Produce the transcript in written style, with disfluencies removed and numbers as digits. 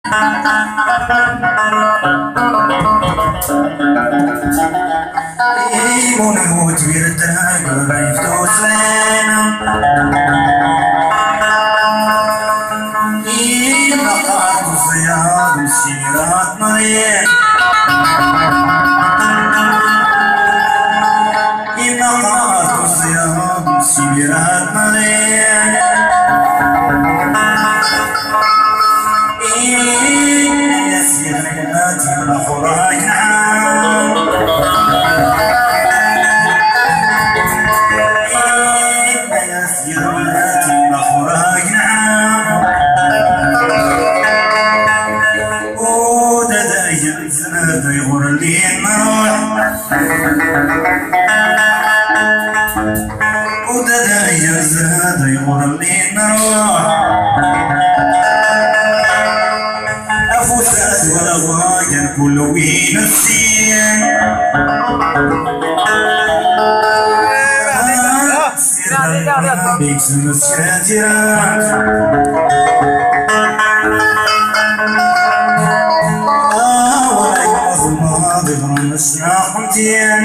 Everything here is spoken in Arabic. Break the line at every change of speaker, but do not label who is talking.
ونموت بيردها قريفتو سلينا نقاط الصياد والسيرات مريم نقاط الصياد والسيرات مريم يا سيراتي الأخراج نعم يا سيراتي الأخراج نعم وداير زاد يغور لي النروح وداير زاد يغور لي النروح أفوسات ولا واجر كل وين السين سيرها بيك سنسكاتيرات ولا يوض الماضي غرم السناق متين